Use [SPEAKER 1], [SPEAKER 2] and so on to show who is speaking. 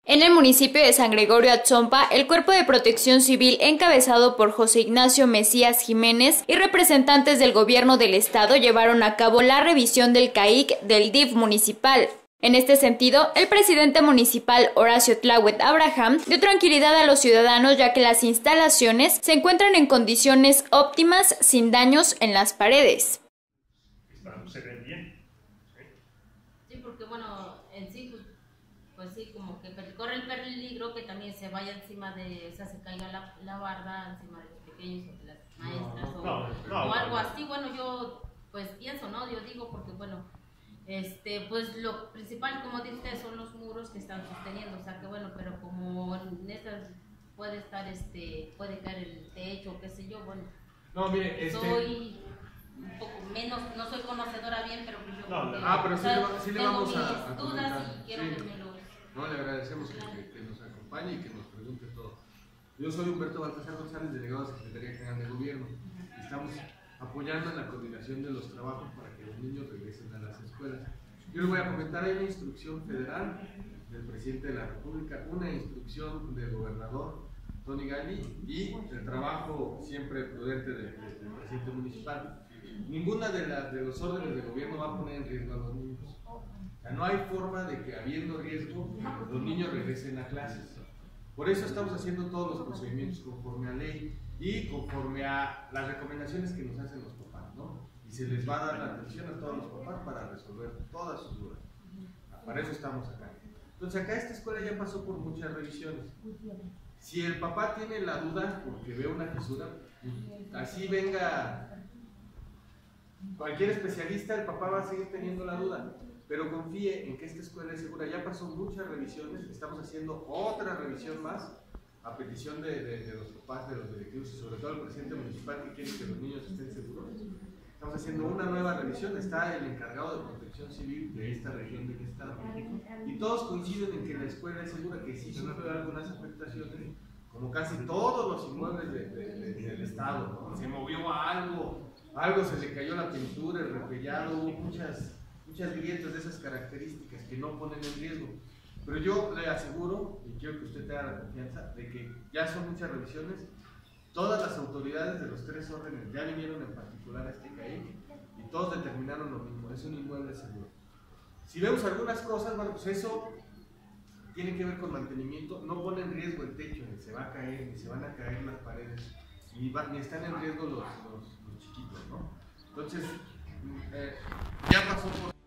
[SPEAKER 1] En el municipio de San Gregorio Atzompa, el Cuerpo de Protección Civil, encabezado por José Ignacio Mesías Jiménez y representantes del gobierno del estado, llevaron a cabo la revisión del CAIC del DIF municipal. En este sentido, el presidente municipal Horacio Tláhuet Abraham dio tranquilidad a los ciudadanos, ya que las instalaciones se encuentran en condiciones óptimas, sin daños en las paredes.
[SPEAKER 2] Se ven bien.
[SPEAKER 3] Sí, porque bueno, en sí, pues sí, como que corre el peligro que también se vaya encima de, o sea, se caiga la barda encima de los pequeños o de las maestras o algo así. Bueno, yo pues pienso, ¿no? Yo digo porque bueno, pues lo principal, como dice usted, son los muros que están sosteniendo, o sea que bueno, pero como en estas puede estar, puede caer el techo, qué sé yo, bueno.
[SPEAKER 4] No, mire,
[SPEAKER 3] soy un poco menos, no soy conocedora bien, pero pues yo
[SPEAKER 4] pero
[SPEAKER 3] o sea,
[SPEAKER 4] sí le vamos a
[SPEAKER 3] tengo mis dudas y quiero que me los...
[SPEAKER 4] No, le agradecemos que nos acompañe y que nos pregunte todo. Yo soy Humberto Baltasar González, delegado de Secretaría General de Gobierno. Estamos apoyando en la coordinación de los trabajos para que los niños regresen a las escuelas. Yo les voy a comentar, hay una instrucción federal del presidente de la República, una instrucción del gobernador Tony Gali y el trabajo siempre prudente del presidente municipal. Ninguna de los órdenes de gobierno va a poner en riesgo a los niños. O sea, no hay forma de que, habiendo riesgo, los niños regresen a clases. Por eso estamos haciendo todos los procedimientos conforme a ley y conforme a las recomendaciones que nos hacen los papás, ¿no? Y se les va a dar la atención a todos los papás para resolver todas sus dudas. Para eso estamos acá. Entonces acá esta escuela ya pasó por muchas revisiones. Si el papá tiene la duda porque ve una fisura, así venga cualquier especialista, el papá va a seguir teniendo la duda, pero confíe en que esta escuela es segura. Ya pasó muchas revisiones, estamos haciendo otra revisión más a petición de los papás, de los directivos y sobre todo el presidente municipal que quiere que los niños estén seguros. Estamos haciendo una nueva revisión, está el encargado de protección civil de esta región del estado y todos coinciden en que la escuela es segura, que sí sufrió algunas afectaciones, como casi todos los inmuebles del estado, ¿no? Se movió algo se le cayó la pintura, el repellado, hubo muchas grietas de esas características que no ponen en riesgo. Pero yo le aseguro, y quiero que usted tenga la confianza, de que ya son muchas revisiones, todas las autoridades de los tres órdenes ya vinieron en particular a este CAIC y todos determinaron lo mismo, es un inmueble seguro. Si vemos algunas cosas, bueno, pues eso tiene que ver con mantenimiento, no pone en riesgo el techo, ni se va a caer, ni se van a caer las paredes, ni están en riesgo los chiquitos, ¿no? Entonces, ya pasó por...